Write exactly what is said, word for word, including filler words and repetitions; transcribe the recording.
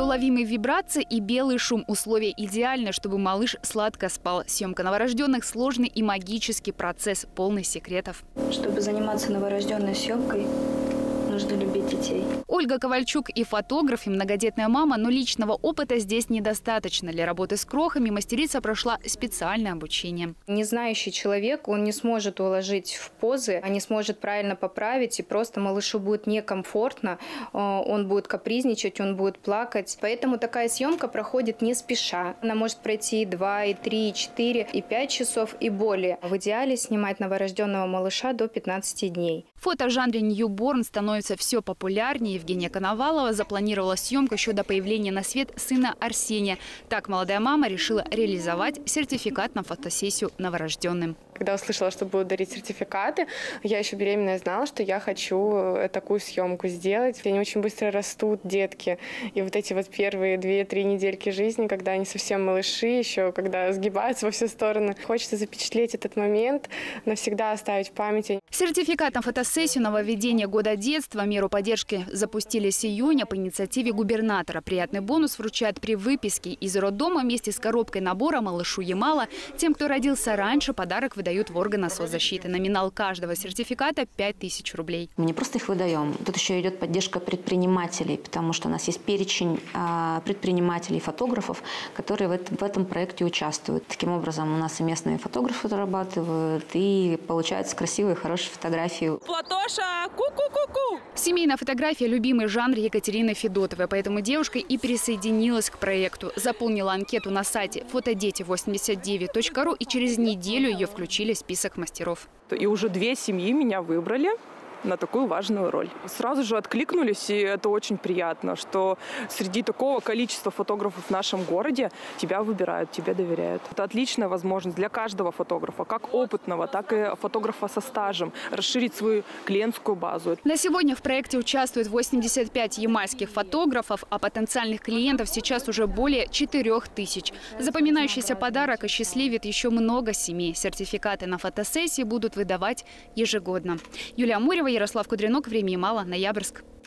Еле уловимые вибрации и белый шум – условия идеальны, чтобы малыш сладко спал. Съемка новорожденных – сложный и магический процесс, полный секретов. Чтобы заниматься новорожденной съемкой, нужно любить детей. Ольга Ковальчук и фотограф, и многодетная мама, но личного опыта здесь недостаточно. Для работы с крохами мастерица прошла специальное обучение. Не знающий человек, он не сможет уложить в позы, не сможет правильно поправить, и просто малышу будет некомфортно, он будет капризничать, он будет плакать. Поэтому такая съемка проходит не спеша. Она может пройти и два, и три, и четыре, и пять часов, и более. В идеале снимать новорожденного малыша до пятнадцати дней. Фото в жанре ньюборн становится все популярнее. Евгения Коновалова запланировала съемку еще до появления на свет сына Арсения. Так молодая мама решила реализовать сертификат на фотосессию новорожденным. Когда услышала, что будут дарить сертификаты, я еще беременная знала, что я хочу такую съемку сделать. Они очень быстро растут, детки. И вот эти вот первые две-три недельки жизни, когда они совсем малыши, еще когда сгибаются во все стороны. Хочется запечатлеть этот момент, навсегда оставить в памяти. Сертификат на фотосессию нововведения года детства меру поддержки запустили с июня по инициативе губернатора. Приятный бонус вручают при выписке из роддома вместе с коробкой набора малышу Ямала. Тем, кто родился раньше, подарок выдают в органы соцзащиты. Номинал каждого сертификата – пять тысяч рублей. Мы не просто их выдаем. Тут еще идет поддержка предпринимателей, потому что у нас есть перечень предпринимателей и фотографов, которые в этом проекте участвуют. Таким образом, у нас и местные фотографы зарабатывают, и получаются красивые, хорошие фотографии. Платоша, ку-ку-ку-ку! Семейная фотография – любимый жанр Екатерины Федотовой, поэтому девушка и присоединилась к проекту. Заполнила анкету на сайте фотодети восемьдесят девять точка ру, и через неделю ее включили в список мастеров. И уже две семьи меня выбрали на такую важную роль. Сразу же откликнулись, и это очень приятно, что среди такого количества фотографов в нашем городе тебя выбирают, тебе доверяют. Это отличная возможность для каждого фотографа, как опытного, так и фотографа со стажем, расширить свою клиентскую базу. На сегодня в проекте участвует восемьдесят пять ямальских фотографов, а потенциальных клиентов сейчас уже более четырёх тысяч. Запоминающийся подарок осчастливит еще много семей. Сертификаты на фотосессии будут выдавать ежегодно. Юлия Мурева, Ярослав Кудринок. Времени мало. Ноябрьск.